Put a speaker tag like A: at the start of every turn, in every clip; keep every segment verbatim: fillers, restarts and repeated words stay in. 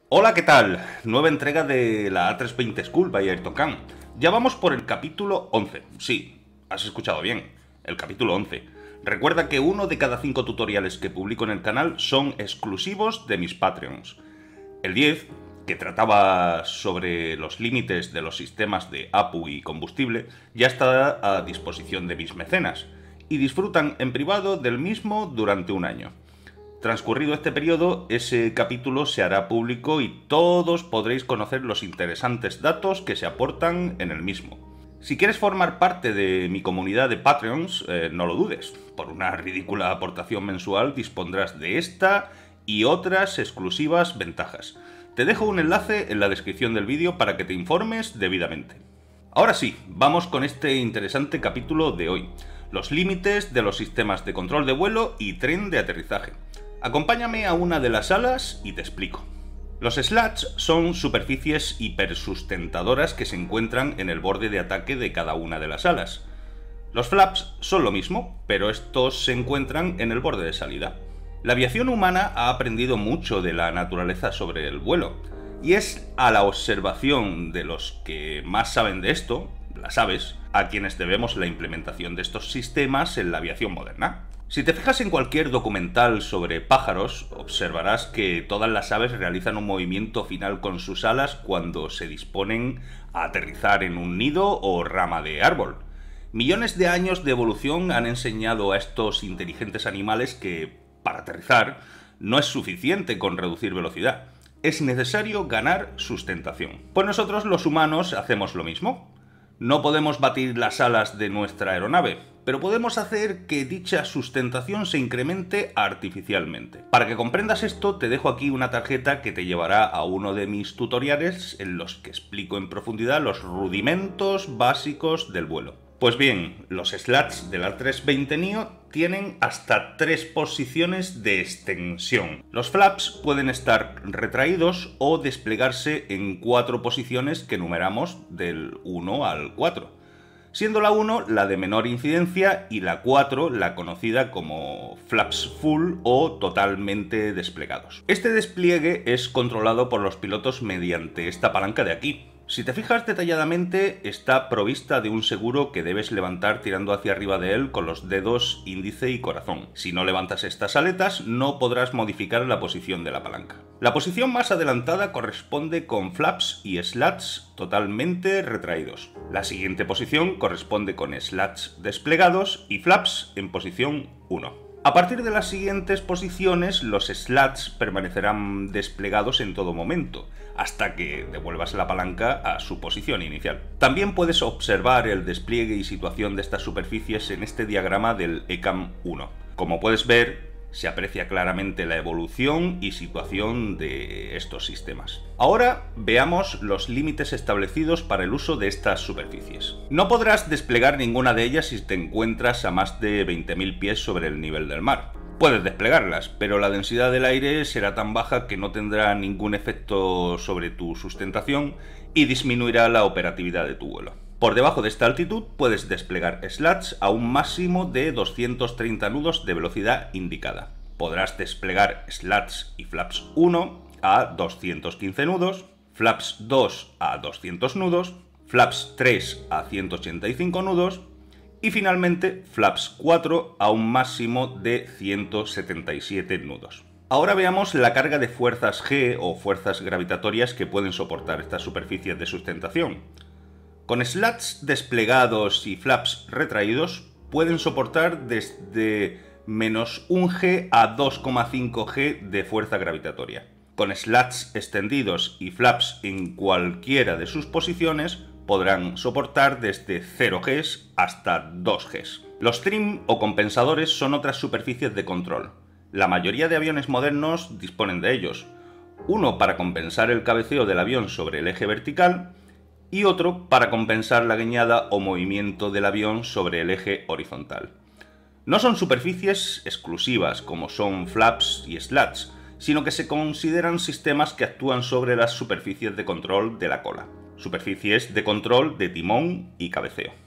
A: Hola, ¿qué tal? Nueva entrega de la A trescientos veinte School by Ayrton Khan. Ya vamos por el capítulo once. Sí, has escuchado bien, el capítulo once. Recuerda que uno de cada cinco tutoriales que publico en el canal son exclusivos de mis Patreons. El diez, que trataba sobre los límites de los sistemas de A P U y combustible, ya está a disposición de mis mecenas, y disfrutan en privado del mismo durante un año. Transcurrido este periodo, ese capítulo se hará público y todos podréis conocer los interesantes datos que se aportan en el mismo. Si quieres formar parte de mi comunidad de Patreons, eh, no lo dudes. Por una ridícula aportación mensual dispondrás de esta y otras exclusivas ventajas. Te dejo un enlace en la descripción del vídeo para que te informes debidamente. Ahora sí, vamos con este interesante capítulo de hoy. Los límites de los sistemas de control de vuelo y tren de aterrizaje. Acompáñame a una de las salas y te explico. Los slats son superficies hipersustentadoras que se encuentran en el borde de ataque de cada una de las alas. Los flaps son lo mismo, pero estos se encuentran en el borde de salida. La aviación humana ha aprendido mucho de la naturaleza sobre el vuelo, y es a la observación de los que más saben de esto, las aves, a quienes debemos la implementación de estos sistemas en la aviación moderna. Si te fijas en cualquier documental sobre pájaros, observarás que todas las aves realizan un movimiento final con sus alas cuando se disponen a aterrizar en un nido o rama de árbol. Millones de años de evolución han enseñado a estos inteligentes animales que, para aterrizar, no es suficiente con reducir velocidad. Es necesario ganar sustentación. Pues nosotros los humanos hacemos lo mismo. No podemos batir las alas de nuestra aeronave, pero podemos hacer que dicha sustentación se incremente artificialmente. Para que comprendas esto, te dejo aquí una tarjeta que te llevará a uno de mis tutoriales en los que explico en profundidad los rudimentos básicos del vuelo. Pues bien, los slats del A trescientos veinte neo tienen hasta tres posiciones de extensión. Los flaps pueden estar retraídos o desplegarse en cuatro posiciones que numeramos del uno al cuatro, siendo la uno la de menor incidencia y la cuatro la conocida como flaps full o totalmente desplegados. Este despliegue es controlado por los pilotos mediante esta palanca de aquí. Si te fijas detalladamente, está provista de un seguro que debes levantar tirando hacia arriba de él con los dedos índice y corazón. Si no levantas estas aletas, no podrás modificar la posición de la palanca. La posición más adelantada corresponde con flaps y slats totalmente retraídos. La siguiente posición corresponde con slats desplegados y flaps en posición uno. A partir de las siguientes posiciones, los slats permanecerán desplegados en todo momento, hasta que devuelvas la palanca a su posición inicial. También puedes observar el despliegue y situación de estas superficies en este diagrama del E C A M uno. Como puedes ver, se aprecia claramente la evolución y situación de estos sistemas. Ahora veamos los límites establecidos para el uso de estas superficies. No podrás desplegar ninguna de ellas si te encuentras a más de veinte mil pies sobre el nivel del mar. Puedes desplegarlas, pero la densidad del aire será tan baja que no tendrá ningún efecto sobre tu sustentación y disminuirá la operatividad de tu vuelo. Por debajo de esta altitud puedes desplegar slats a un máximo de doscientos treinta nudos de velocidad indicada. Podrás desplegar slats y flaps uno a doscientos quince nudos, flaps dos a doscientos nudos, flaps tres a ciento ochenta y cinco nudos y finalmente flaps cuatro a un máximo de ciento setenta y siete nudos. Ahora veamos la carga de fuerzas G o fuerzas gravitatorias que pueden soportar estas superficies de sustentación. Con slats desplegados y flaps retraídos pueden soportar desde menos un G a dos coma cinco G de fuerza gravitatoria. Con slats extendidos y flaps en cualquiera de sus posiciones podrán soportar desde cero G hasta dos G. Los trim o compensadores son otras superficies de control. La mayoría de aviones modernos disponen de ellos. Uno para compensar el cabeceo del avión sobre el eje vertical y otro para compensar la guiñada o movimiento del avión sobre el eje horizontal. No son superficies exclusivas como son flaps y slats, sino que se consideran sistemas que actúan sobre las superficies de control de la cola, superficies de control de timón y cabeceo.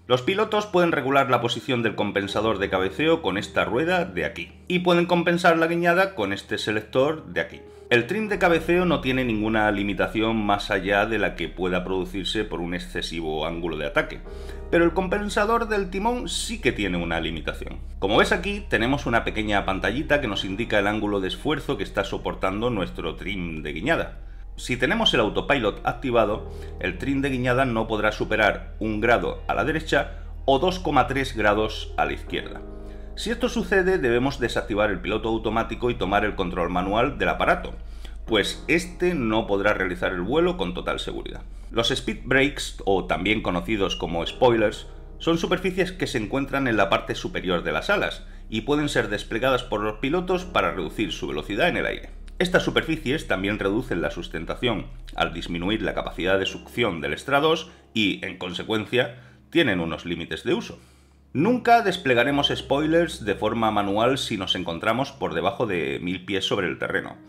A: Los pilotos pueden regular la posición del compensador de cabeceo con esta rueda de aquí, y pueden compensar la guiñada con este selector de aquí. El trim de cabeceo no tiene ninguna limitación más allá de la que pueda producirse por un excesivo ángulo de ataque, pero el compensador del timón sí que tiene una limitación. Como ves aquí, tenemos una pequeña pantallita que nos indica el ángulo de esfuerzo que está soportando nuestro trim de guiñada. Si tenemos el autopilot activado, el trim de guiñada no podrá superar un grado a la derecha o dos coma tres grados a la izquierda. Si esto sucede, debemos desactivar el piloto automático y tomar el control manual del aparato, pues este no podrá realizar el vuelo con total seguridad. Los speed brakes, o también conocidos como spoilers, son superficies que se encuentran en la parte superior de las alas y pueden ser desplegadas por los pilotos para reducir su velocidad en el aire. Estas superficies también reducen la sustentación al disminuir la capacidad de succión del estrados y, en consecuencia, tienen unos límites de uso. Nunca desplegaremos spoilers de forma manual si nos encontramos por debajo de mil pies sobre el terreno.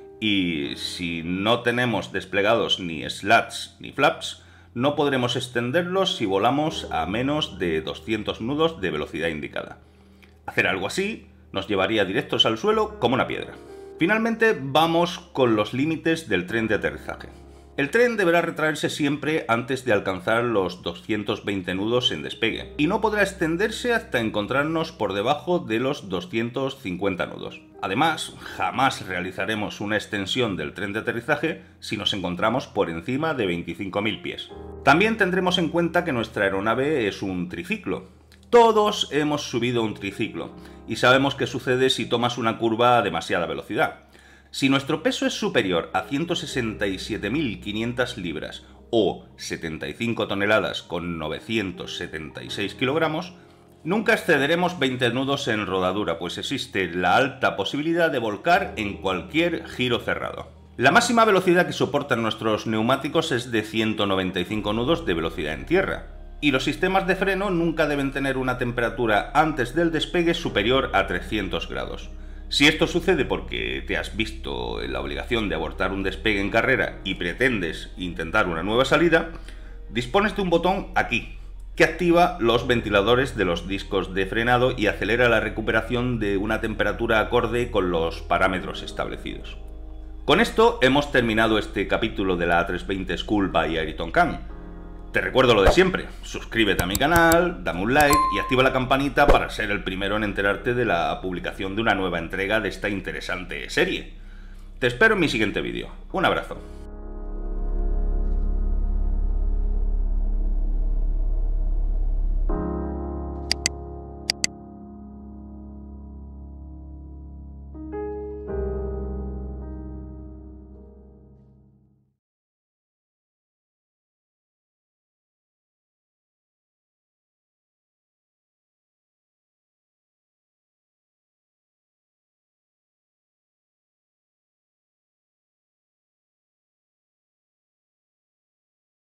A: Y si no tenemos desplegados ni slats ni flaps, no podremos extenderlos si volamos a menos de doscientos nudos de velocidad indicada. Hacer algo así nos llevaría directos al suelo como una piedra. Finalmente vamos con los límites del tren de aterrizaje. El tren deberá retraerse siempre antes de alcanzar los doscientos veinte nudos en despegue, y no podrá extenderse hasta encontrarnos por debajo de los doscientos cincuenta nudos. Además, jamás realizaremos una extensión del tren de aterrizaje si nos encontramos por encima de veinticinco mil pies. También tendremos en cuenta que nuestra aeronave es un triciclo. Todos hemos subido un triciclo, y sabemos qué sucede si tomas una curva a demasiada velocidad. Si nuestro peso es superior a ciento sesenta y siete mil quinientas libras o setenta y cinco toneladas con novecientos setenta y seis kilogramos, nunca excederemos veinte nudos en rodadura, pues existe la alta posibilidad de volcar en cualquier giro cerrado. La máxima velocidad que soportan nuestros neumáticos es de ciento noventa y cinco nudos de velocidad en tierra, y los sistemas de freno nunca deben tener una temperatura antes del despegue superior a trescientos grados. Si esto sucede porque te has visto en la obligación de abortar un despegue en carrera y pretendes intentar una nueva salida, dispones de un botón aquí, que activa los ventiladores de los discos de frenado y acelera la recuperación de una temperatura acorde con los parámetros establecidos. Con esto hemos terminado este capítulo de la A trescientos veinte School by Ayrton Khan. Te recuerdo lo de siempre, suscríbete a mi canal, dame un like y activa la campanita para ser el primero en enterarte de la publicación de una nueva entrega de esta interesante serie. Te espero en mi siguiente vídeo. Un abrazo.